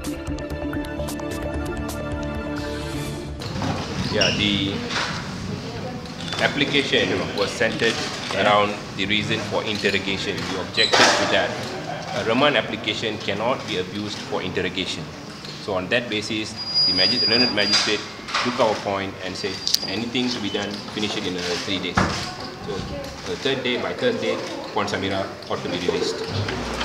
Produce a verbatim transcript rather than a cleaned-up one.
Yeah, the application was centered around the reason for interrogation. You objected to that. A remand application cannot be abused for interrogation. So on that basis, the magis Leonard magistrate took our point and said anything to be done, finish it in uh, three days. So the third day, by Thursday, upon Samirah ought to be released.